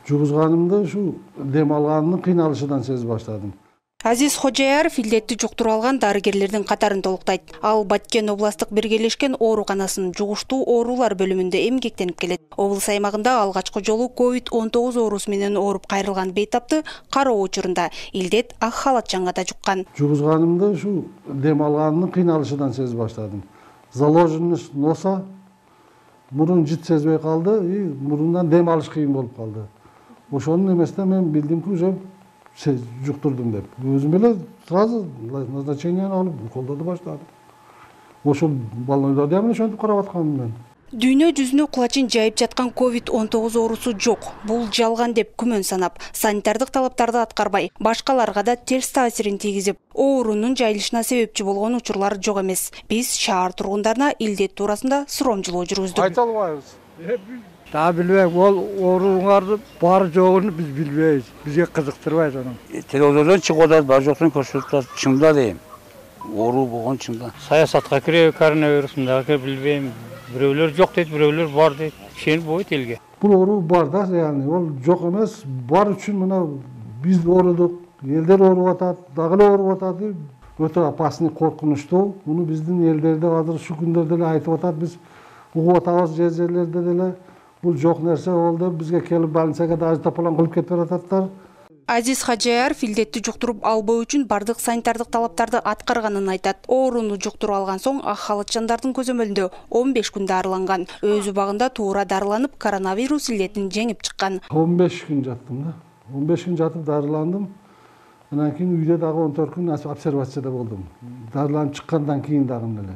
жугузганымда ушу дем алганымдын кыйналышынан сезип баштадым. Азиз Хожаяров илдетти жуктуруп алган дарыгерлердин катарын толуктайт. Ал Баткен областык биргелешкен ооруканасынын жугуштуу оорулар бөлүмүндө эмгектенип келет. Облус аймагында алгачкы жолу COVID-19 оорусу менен ооруп кайрылган бейтапты кароо учурунда илдет ак халатчангада жуккан. Жугузганымда ушу дем алганымдын кыйналышынан сезип баштадым. Заложенность носа мурун жит сезбей калды, мурундан дем алыш кыйын болуп калды. Ошонун эмесинен мен билдимки уже жуктурдум деп. Өзүм эле сразу назначениени алып колдоду баштадым. Ошол больнойлорду дагы ошентип карап атканмын мен. Дүйнө жүзүнө кулачин жайып жаткан COVID-19 оорусу жок. Бул жалган деп күмөн санап, санитардык талаптарды аткарбай, башкаларга да терс таасирин тийгизип, оорунун жайылышына себепчи болгон учурлар жок эмес. Биз шаар тургундарына илдет туурасында суромжулоо жүргүздүк. Айта албайбыз. Daha bilmem, oğrunlardı var жоғын biz bilmeyiz. Bize kızıktırmayız onu. Televizyondan çıkıyorlar, bar жоқтан көрсөтүлөт. Чында дейм. Оору болгон чында. Саясатка кире коронавирусунда билбейм. Бирөөлөр жок дейт, бирөөлөр бар дейт. Шен бойт элге. Бул оору бар да, яғни ол жок эмес. Бар үчүн мына биз оорудук, элдер ооруп атат, дагы эле ооруп атат. Өтө опасный, коркунучтуу. Муну биздин элдерде азыр şu күндөрдө эле айтып атат. Биз угуп атабыз жерлерде деле. Бул жок нерсе болду, бизге келип больницага да аждаполан кылып кетип ататтар. Азиз Хожаяров илдетти жуктуруп албоо үчүн бардык санитардык талаптарды аткарганын айтат. Ооруну жуктуруп алган соң ак халатчандардын көзөмөлүндө 15 күн дарыланган. Өз убагында туура дарыланып, коронавирус илдетин жеңип чыккан. 15 күн жаттым да. 15 күн жатып дарыландым. Анан кийин үйдө дагы 14 күн обсервацияда болдум. Дарыланып чыккандан кийин дагы эле.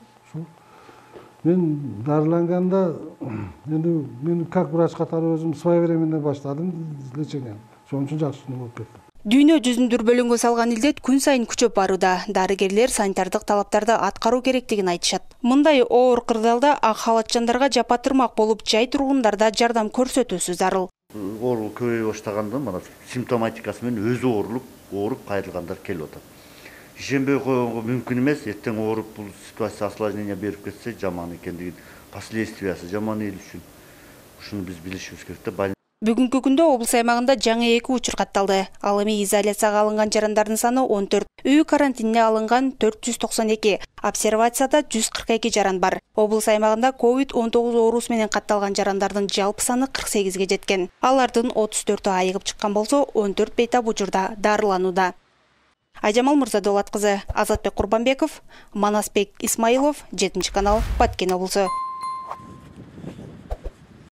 Мен дарыланганда мен как врач катары өзүм своевременно баштадым лечение. Ошон үчүн жакшы болуп кетти. Дүйнө жүзүн дүрбөлөңгө салган илдет күн сайын күчөп барууда. Дарыгерлер санитардык талаптарды аткаруу керектигин айтышат. Мындай оор кырдаалда ак халатчандарга жапатырмак болуп, жай тургундарда жардам көрсөтүүсү зарыл. Оору көбөйө баштаганда мына симптоматикасы менен өзү ооруп кайрылгандар келип атат. Ишенбей койгонго мүмкүн эмес, эртең ооруп бул ситуация осложнение берип кетсе жаман экендигин, последствиясы жаман эл үчүн. Ушуну биз билишибиз керек да. Бүгүнкү күндө облус аймагында жаңы 2 учур катталды. Ал эми изоляцияга алынган жарандардын саны 14, үй карантинине алынган 492, обсервацияда 142 жаран бар. Облус аймагында COVID-19 оорусу менен катталган жарандардын жалпы саны 48ге жеткен. Алардын 34-ü айыгып чыккан болсо, 14 бейтап учурда дарыланууда. Айжамал Мырзадолат кызы, Азатбек Курбанбеков, Манасбек Исмаилов, 7 канал, Баткен облусу.